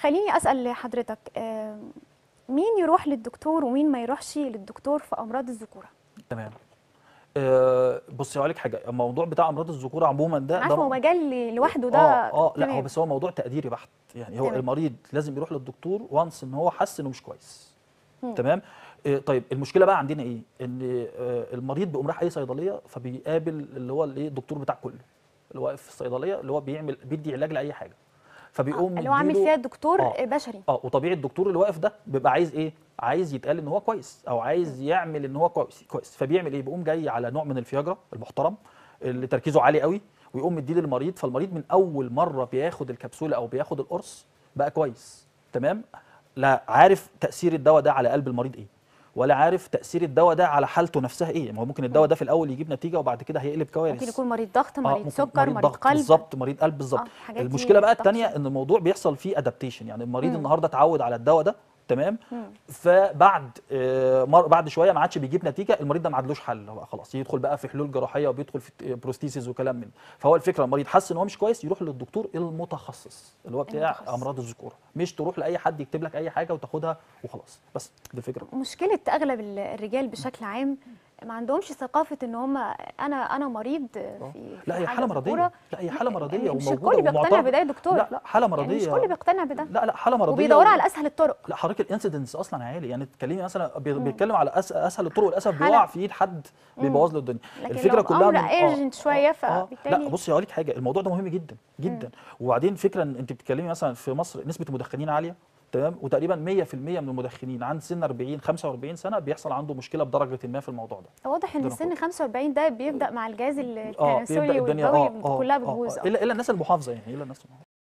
خليني اسال حضرتك، مين يروح للدكتور ومين ما يروحش للدكتور في امراض الذكوره؟ تمام. بصي هقول لك حاجه، الموضوع بتاع امراض الذكوره عموما عارفه هو مجال لوحده ده. لا هو تمام. بس هو موضوع تقديري بحت، يعني هو تمام. المريض لازم يروح للدكتور وانس ان هو حس انه مش كويس. مم. تمام. طيب المشكله بقى عندنا ايه؟ ان المريض بيقوم رايح اي صيدليه فبيقابل اللي هو الايه الدكتور بتاع كله اللي واقف في الصيدليه اللي هو بيدي علاج لاي حاجه، فبيقوم اللي هو عامل مديله فيها الدكتور بشري. وطبيعي الدكتور اللي واقف ده بيبقى عايز ايه؟ عايز يتقال ان هو كويس او عايز يعمل ان هو كويس، فبيعمل ايه؟ بيقوم جاي على نوع من الفياجرا المحترم اللي تركيزه عالي قوي، ويقوم مديه للمريض، فالمريض من اول مره بياخد الكبسوله او بياخد القرص بقى كويس. تمام. لا عارف تاثير الدواء ده على قلب المريض ايه، ولا عارف تاثير الدواء ده على حالته نفسها ايه. ما هو ممكن الدواء ده في الاول يجيب نتيجه وبعد كده هيقلب كوارث. ممكن يكون مريض ضغط، مريض ممكن سكر، مريض مريض ضغط قلب. بالظبط، مريض قلب بالظبط. الحاجات دي المشكله بقى الثانيه بتحصل. ان الموضوع بيحصل فيه ادابتيشن، يعني المريض النهارده اتعود على الدواء ده. تمام. مم. فبعد بعد شويه ما عادش بيجيب نتيجه، المريض ده ما عادلوش حل، هو خلاص يدخل بقى في حلول جراحيه وبيدخل في بروستيسيس وكلام من. فهو الفكره المريض حس ان هو مش كويس يروح للدكتور المتخصص اللي هو بتاع امراض الذكوره، مش تروح لاي حد يكتب لك اي حاجه وتاخدها وخلاص. بس دي الفكره. مشكله اغلب الرجال بشكل عام ما عندهمش ثقافه ان هم انا مريض في لا هي حاله مرضيه، لا هي حاله مرضيه مش وموجوده الكل بيقتنع بده يا دكتور. لا حاله مرضيه، يعني مش الكل بيقتنع بده. لا حاله مرضيه وبيدوروا على اسهل الطرق. لا حضرتك الانسيدنس اصلا عالي، يعني تتكلمي مثلا بيتكلم على اسهل الطرق، وللاسف حالة. بيقع في ايد حد بيبوظ له الدنيا. لكن الفكره لو كلها امر ايرجنت شويه فبالتالي لا بصي هقول لك حاجه، الموضوع ده مهم جدا جدا. وبعدين فكره ان انت بتتكلمي مثلا في مصر نسبه المدخنين عاليه. تمام. وتقريبا 100% من المدخنين عند سن 40 45 سنه بيحصل عنده مشكله بدرجه ما في الموضوع ده. واضح ان سن 45 ده بيبدا مع الجهاز بيبدا التناسلي الدنيا والبوي كلها بتبوظ. الا الناس المحافظه، يعني الا الناس